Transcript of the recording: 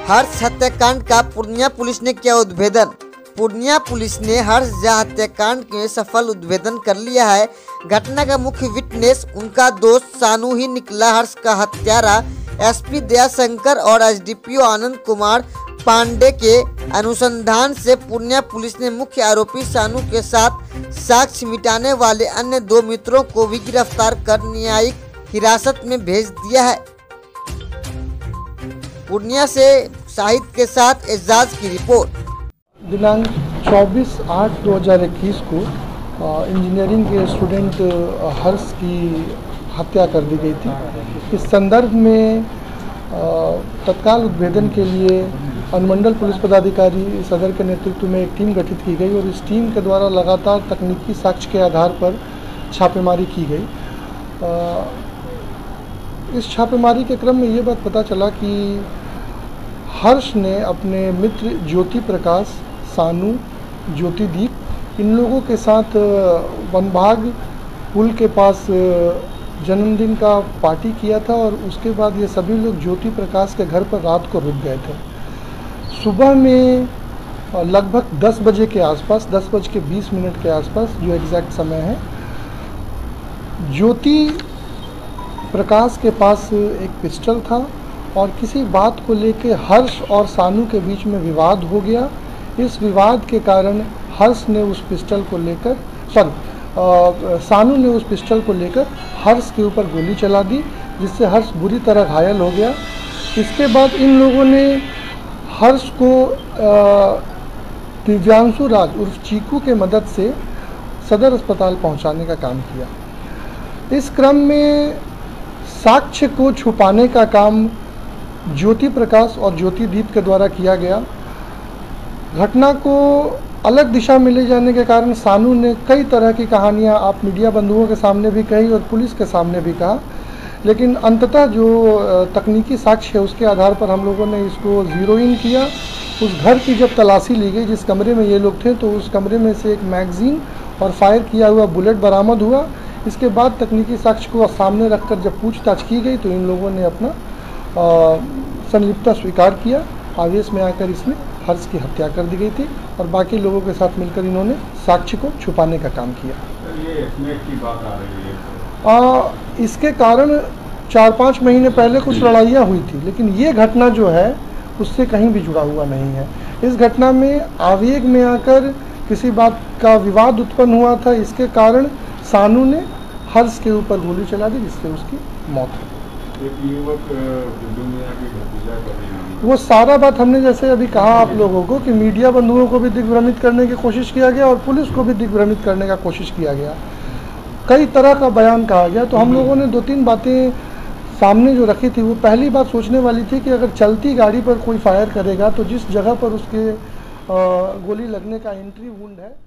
हर्ष हत्याकांड का पूर्णिया पुलिस ने किया उद्भेदन। पूर्णिया पुलिस ने हर्ष झा हत्याकांड में सफल उद्भेदन कर लिया है। घटना का मुख्य विटनेस उनका दोस्त सानू ही निकला। हर्ष का हत्यारा एसपी दयाशंकर और एसडीपीओ आनंद कुमार पांडे के अनुसंधान से पूर्णिया पुलिस ने मुख्य आरोपी सानू के साथ साक्ष्य मिटाने वाले अन्य 2 मित्रों को भी गिरफ्तार कर न्यायिक हिरासत में भेज दिया है। पूर्णिया से शाहिद के साथ एजाज की रिपोर्ट। दिनांक 24/8/2021 को इंजीनियरिंग के स्टूडेंट हर्ष की हत्या कर दी गई थी। इस संदर्भ में तत्काल उद्भेदन के लिए अनुमंडल पुलिस पदाधिकारी सदर के नेतृत्व में एक टीम गठित की गई और इस टीम के द्वारा लगातार तकनीकी साक्ष्य के आधार पर छापेमारी की गई। इस छापेमारी के क्रम में ये बात पता चला कि हर्ष ने अपने मित्र ज्योति प्रकाश, सानू, ज्योतिदीप इन लोगों के साथ वनभाग पुल के पास जन्मदिन का पार्टी किया था और उसके बाद ये सभी लोग ज्योति प्रकाश के घर पर रात को रुक गए थे। सुबह में लगभग 10 बजे के आसपास, 10:20 के आसपास जो एग्जैक्ट समय है, ज्योति प्रकाश के पास एक पिस्टल था और किसी बात को लेकर हर्ष और सानू के बीच में विवाद हो गया। इस विवाद के कारण हर्ष ने उस पिस्टल को लेकर सानू ने उस पिस्टल को लेकर हर्ष के ऊपर गोली चला दी, जिससे हर्ष बुरी तरह घायल हो गया। इसके बाद इन लोगों ने हर्ष को दिव्यांशु राज उर्फ चीकू के मदद से सदर अस्पताल पहुंचाने का काम किया। इस क्रम में साक्ष्य को छुपाने का काम ज्योति प्रकाश और ज्योतिदीप के द्वारा किया गया। घटना को अलग दिशा में ले जाने के कारण सानू ने कई तरह की कहानियां आप मीडिया बंधुओं के सामने भी कही और पुलिस के सामने भी कहा, लेकिन अंततः जो तकनीकी साक्ष्य है उसके आधार पर हम लोगों ने इसको ज़ीरो इन किया। उस घर की जब तलाशी ली गई जिस कमरे में ये लोग थे, तो उस कमरे में से एक मैगज़ीन और फायर किया हुआ बुलेट बरामद हुआ। इसके बाद तकनीकी साक्ष्य को सामने रखकर जब पूछताछ की गई तो इन लोगों ने अपना संलिप्तता स्वीकार किया। आवेश में आकर इसमें हर्ष की हत्या कर दी गई थी और बाकी लोगों के साथ मिलकर इन्होंने साक्ष्य को छुपाने का काम किया। ये स्नेक की बात आ रही है। इसके कारण 4-5 महीने पहले कुछ लड़ाइयाँ हुई थी, लेकिन ये घटना जो है उससे कहीं भी जुड़ा हुआ नहीं है। इस घटना में आवेग में आकर किसी बात का विवाद उत्पन्न हुआ था, इसके कारण सानू ने हर्ष के ऊपर गोली चला दी जिससे उसकी मौत हो गई। वो सारा बात हमने जैसे अभी कहा आप लोगों को कि मीडिया बंधुओं को भी दिग्भ्रमित करने की कोशिश किया गया और पुलिस को भी दिग्भ्रमित करने का कोशिश किया गया। कई तरह का बयान कहा गया, तो हम लोगों ने 2-3 बातें सामने जो रखी थी। वो पहली बात सोचने वाली थी कि अगर चलती गाड़ी पर कोई फायर करेगा तो जिस जगह पर उसके गोली लगने का एंट्री वुंड है